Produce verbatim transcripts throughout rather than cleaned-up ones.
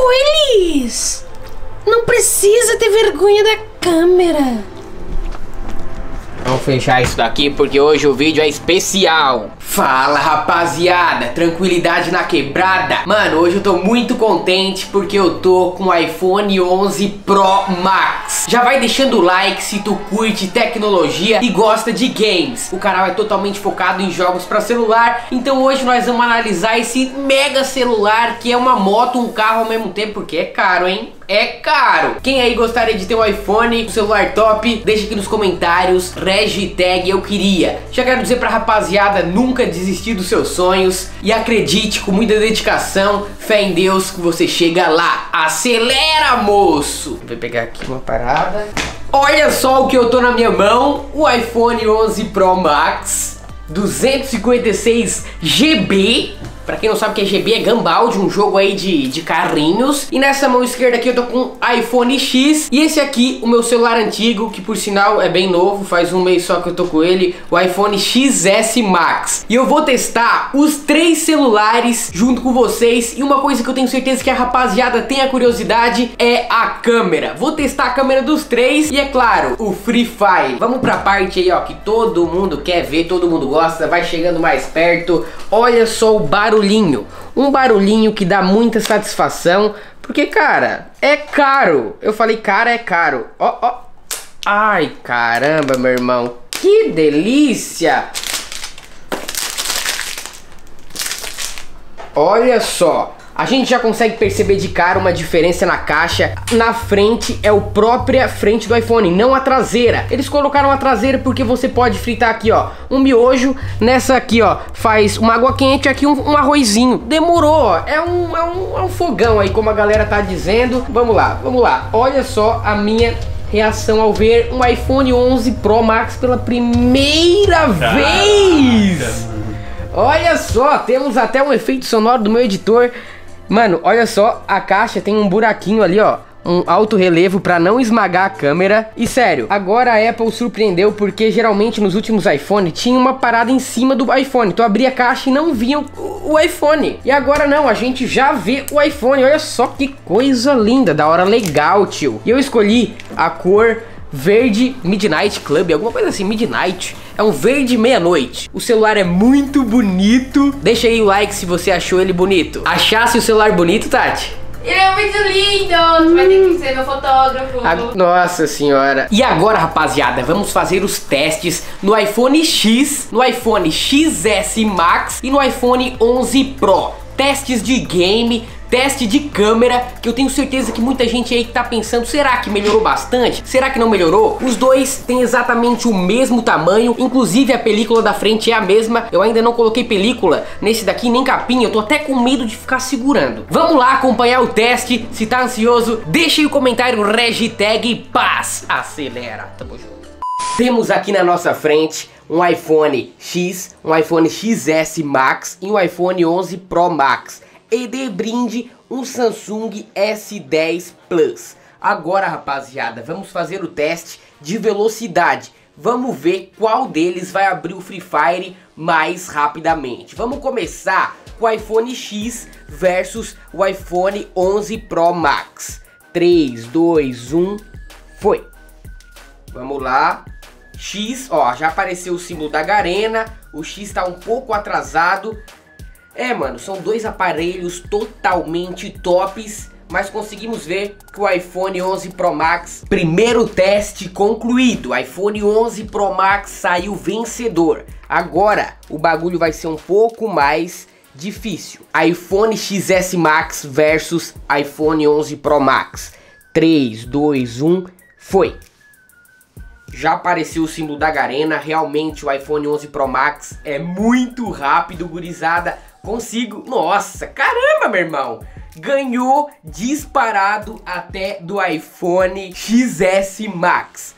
Oi, Liz! Não precisa ter vergonha da câmera. Vamos fechar isso daqui porque hoje o vídeo é especial. Fala, rapaziada, tranquilidade na quebrada. Mano, hoje eu tô muito contente porque eu tô com o iPhone onze Pro Max. Já vai deixando o like se tu curte tecnologia e gosta de games. O canal é totalmente focado em jogos pra celular. Então hoje nós vamos analisar esse mega celular que é uma moto, um carro ao mesmo tempo, porque é caro, hein? É caro. Quem aí gostaria de ter um iPhone, um celular top, deixa aqui nos comentários, hashtag eu queria. Já quero dizer pra rapaziada, nunca desistir dos seus sonhos. E acredite, com muita dedicação, fé em Deus, que você chega lá. Acelera, moço. Vou pegar aqui uma parada. Olha só o que eu tô na minha mão. O iPhone onze Pro Max duzentos e cinquenta e seis gigabytes. Pra quem não sabe o que é G B, é Gumball, um jogo aí de, de carrinhos. E nessa mão esquerda aqui eu tô com iPhone X. E esse aqui, o meu celular antigo, que por sinal é bem novo, faz um mês só que eu tô com ele, o iPhone X S Max. E eu vou testar os três celulares junto com vocês. E uma coisa que eu tenho certeza que a rapaziada tem a curiosidade é a câmera. Vou testar a câmera dos três e, é claro, o Free Fire. Vamos pra parte aí, ó, que todo mundo quer ver, todo mundo gosta. Vai chegando mais perto. Olha só o barulho. Barulhinho, um barulhinho que dá muita satisfação, porque, cara, é caro. Eu falei, cara, é caro. Ó, ó. Ai, caramba, meu irmão, que delícia. Olha só. A gente já consegue perceber de cara uma diferença na caixa. Na frente é o própria frente do iPhone, não a traseira. Eles colocaram a traseira porque você pode fritar aqui, ó, um miojo. Nessa aqui, ó, faz uma água quente, aqui um, um arrozinho. Demorou, ó. É um, é, um, é um fogão aí, como a galera tá dizendo. Vamos lá, vamos lá. Olha só a minha reação ao ver um iPhone onze Pro Max pela primeira vez. Olha só, temos até um efeito sonoro do meu editor. Mano, olha só, a caixa tem um buraquinho ali, ó, um alto relevo pra não esmagar a câmera. E sério, agora a Apple surpreendeu porque geralmente nos últimos iPhone tinha uma parada em cima do iPhone. Tu abria a caixa e não via o, o iPhone. E agora não, a gente já vê o iPhone. Olha só que coisa linda, da hora, legal, tio. E eu escolhi a cor verde Midnight Club, alguma coisa assim, Midnight. É um verde meia-noite. O celular é muito bonito. Deixa aí o like se você achou ele bonito. Achasse o celular bonito, Tati? Ele é muito lindo. Tu vai ter que ser meu fotógrafo. A... Nossa senhora. E agora, rapaziada, vamos fazer os testes no iPhone X, no iPhone X S Max e no iPhone onze Pro. Testes de game, teste de câmera, que eu tenho certeza que muita gente aí que tá pensando, será que melhorou bastante? Será que não melhorou? Os dois têm exatamente o mesmo tamanho, inclusive a película da frente é a mesma. Eu ainda não coloquei película nesse daqui, nem capinha, eu tô até com medo de ficar segurando. Vamos lá acompanhar o teste, se tá ansioso, deixa aí o comentário, hashtag paz, acelera, tamo junto. Temos aqui na nossa frente um iPhone X, um iPhone X S Max e um iPhone onze Pro Max. E de brinde um Samsung S dez Plus. Agora, rapaziada, vamos fazer o teste de velocidade. Vamos ver qual deles vai abrir o Free Fire mais rapidamente. Vamos começar com o iPhone X versus o iPhone onze Pro Max. três, dois, um, foi. Vamos lá. X, ó, já apareceu o símbolo da Garena. O X tá um pouco atrasado. É, mano, são dois aparelhos totalmente tops, mas conseguimos ver que o iPhone onze Pro Max, primeiro teste concluído, iPhone onze Pro Max saiu vencedor. Agora o bagulho vai ser um pouco mais difícil. iPhone X S Max versus iPhone onze Pro Max. três, dois, um, foi. Já apareceu o símbolo da Garena. Realmente o iPhone onze Pro Max é muito rápido, gurizada. Consigo, nossa, caramba, meu irmão. Ganhou disparado até do iPhone X S Max.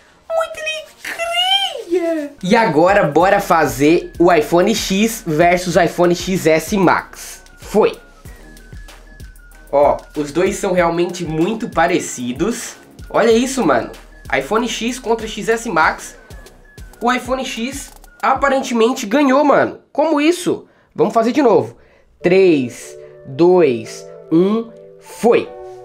Muito alegria. E agora bora fazer o iPhone X versus o iPhone X S Max. Foi. Ó, os dois são realmente muito parecidos. Olha isso, mano. iPhone X contra X S Max. O iPhone X aparentemente ganhou, mano. Como isso? Vamos fazer de novo. três, dois, um, foi.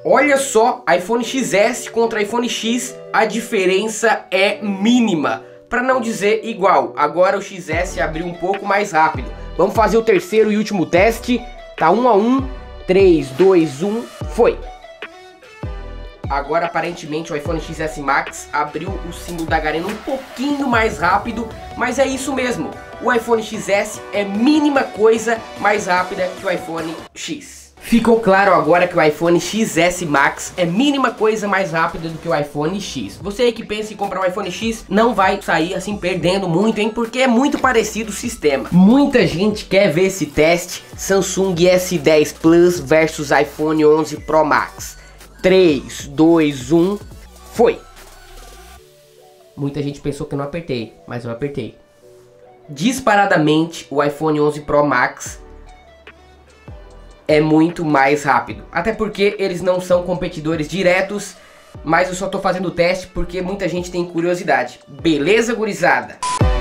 Olha só, iPhone X S contra iPhone X, a diferença é mínima, para não dizer igual. Agora o X S abriu um pouco mais rápido. Vamos fazer o terceiro e último teste. Tá um a um, três, dois, um, foi. Agora aparentemente o iPhone X S Max abriu o símbolo da Garena um pouquinho mais rápido, mas é isso mesmo. O iPhone X S é mínima coisa mais rápida que o iPhone X. Ficou claro agora que o iPhone X S Max é mínima coisa mais rápida do que o iPhone X. Você aí que pensa em comprar um iPhone X não vai sair assim perdendo muito, hein? Porque é muito parecido o sistema. Muita gente quer ver esse teste Samsung S dez Plus versus iPhone onze Pro Max. três, dois, um, foi! Muita gente pensou que eu não apertei, mas eu apertei. Disparadamente, o iPhone onze Pro Max é muito mais rápido. Até porque eles não são competidores diretos, mas eu só tô fazendo o teste porque muita gente tem curiosidade. Beleza, gurizada?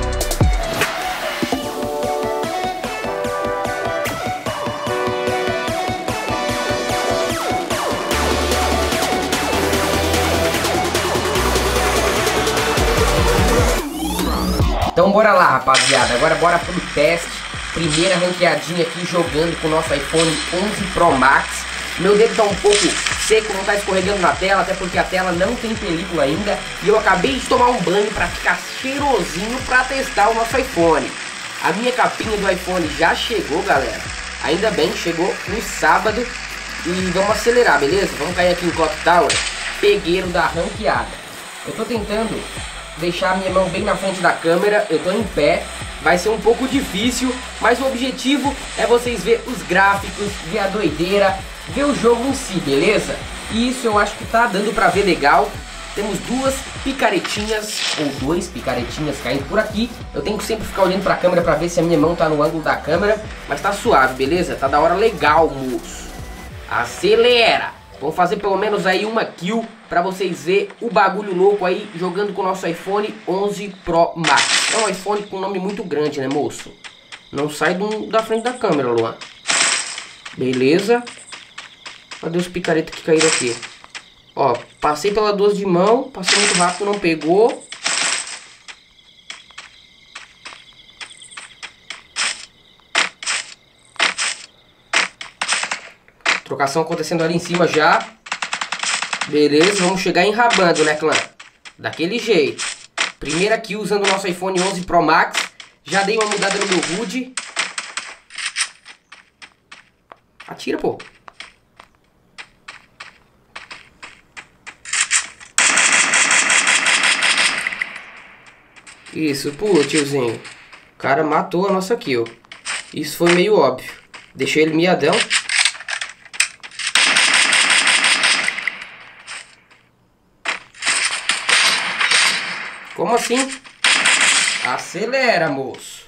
Então bora lá, rapaziada, agora bora pro teste. Primeira ranqueadinha aqui jogando com o nosso iPhone onze Pro Max. Meu dedo tá um pouco seco, não tá escorregando na tela, até porque a tela não tem película ainda. E eu acabei de tomar um banho pra ficar cheirosinho pra testar o nosso iPhone. A minha capinha do iPhone já chegou, galera. Ainda bem, chegou no sábado. E vamos acelerar, beleza? Vamos cair aqui em Clock Tower, pegueiro da ranqueada. Eu tô tentando deixar a minha mão bem na frente da câmera, eu tô em pé, vai ser um pouco difícil, mas o objetivo é vocês ver os gráficos, ver a doideira, ver o jogo em si, beleza? E isso eu acho que tá dando pra ver legal. Temos duas picaretinhas, ou dois picaretinhas caindo por aqui. Eu tenho que sempre ficar olhando pra câmera pra ver se a minha mão tá no ângulo da câmera, mas tá suave, beleza? Tá da hora legal, moço. Acelera! Vamos fazer pelo menos aí uma kill pra vocês verem o bagulho louco aí jogando com o nosso iPhone onze Pro Max. É um iPhone com um nome muito grande, né, moço? Não sai do, da frente da câmera, Luan. Beleza. Cadê os picaretas que caíram aqui? Ó, passei pela duas de mão, passei muito rápido, não pegou. Trocação acontecendo ali em cima já. Beleza, vamos chegar enrabando, né, clã? Daquele jeito. Primeira kill usando o nosso iPhone onze Pro Max. Já dei uma mudada no meu H U D. Atira, pô. Isso, pô, tiozinho. O cara matou a nossa kill. Isso foi meio óbvio. Deixei ele miadão. Como assim? Acelera, moço.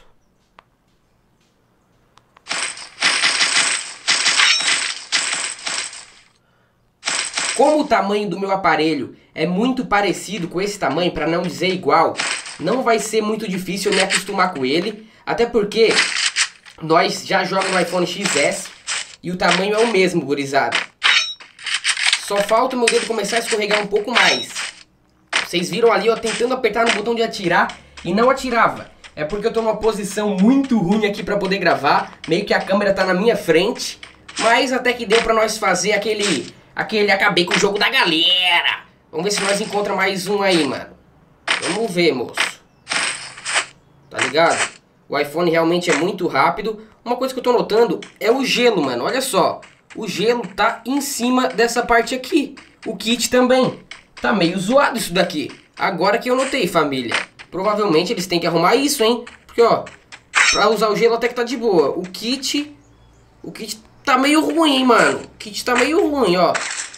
Como o tamanho do meu aparelho é muito parecido com esse tamanho, para não dizer igual, não vai ser muito difícil eu me acostumar com ele. Até porque nós já jogamos no iPhone X S e o tamanho é o mesmo, gurizada. Só falta o meu dedo começar a escorregar um pouco mais. Vocês viram ali, ó, tentando apertar no botão de atirar e não atirava. É porque eu tô numa posição muito ruim aqui pra poder gravar. Meio que a câmera tá na minha frente. Mas até que deu pra nós fazer aquele... Aquele acabei com o jogo da galera. Vamos ver se nós encontramos mais um aí, mano. Vamos ver, moço. Tá ligado? O iPhone realmente é muito rápido. Uma coisa que eu tô notando é o gelo, mano. Olha só. O gelo tá em cima dessa parte aqui. O kit também. Tá meio zoado isso daqui. Agora que eu notei, família. Provavelmente eles têm que arrumar isso, hein? Porque, ó, pra usar o gelo até que tá de boa. O kit... O kit tá meio ruim, hein, mano? O kit tá meio ruim, ó.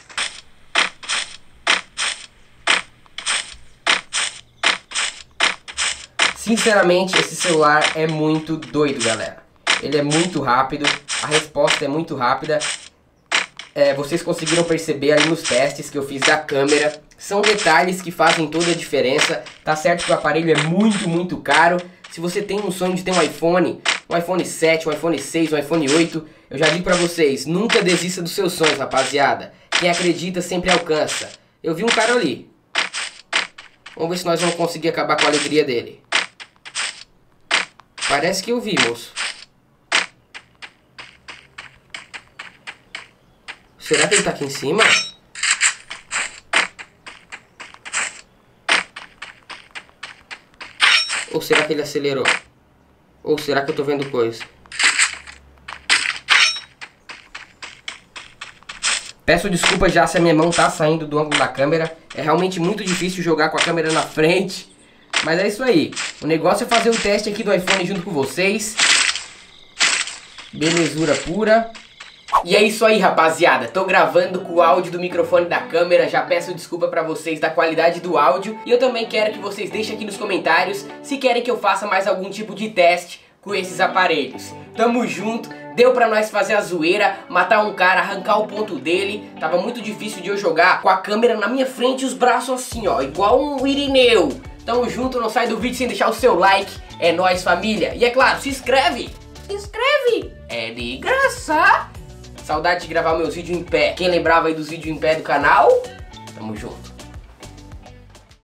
Sinceramente, esse celular é muito doido, galera. Ele é muito rápido. A resposta é muito rápida. É, vocês conseguiram perceber ali nos testes que eu fiz da câmera. São detalhes que fazem toda a diferença. Tá certo que o aparelho é muito, muito caro. Se você tem um sonho de ter um iPhone, um iPhone sete, um iPhone seis, um iPhone oito. Eu já digo pra vocês, nunca desista dos seus sonhos, rapaziada. Quem acredita sempre alcança. Eu vi um cara ali. Vamos ver se nós vamos conseguir acabar com a alegria dele. Parece que eu vi, moço. Será que ele tá aqui em cima? Ou será que ele acelerou? Ou será que eu tô vendo coisa? Peço desculpa já se a minha mão tá saindo do ângulo da câmera. É realmente muito difícil jogar com a câmera na frente. Mas é isso aí. O negócio é fazer o teste aqui do iPhone junto com vocês. Belezura pura. E é isso aí, rapaziada. Tô gravando com o áudio do microfone da câmera. Já peço desculpa pra vocês da qualidade do áudio. E eu também quero que vocês deixem aqui nos comentários se querem que eu faça mais algum tipo de teste com esses aparelhos. Tamo junto. Deu pra nós fazer a zoeira, matar um cara, arrancar o ponto dele. Tava muito difícil de eu jogar com a câmera na minha frente e os braços assim, ó, igual um Irineu. Tamo junto, não sai do vídeo sem deixar o seu like. É nóis, família. E é claro, se inscreve. Se inscreve. É de graça. Saudade de gravar meus vídeos em pé. Quem lembrava aí dos vídeos em pé do canal? Tamo junto.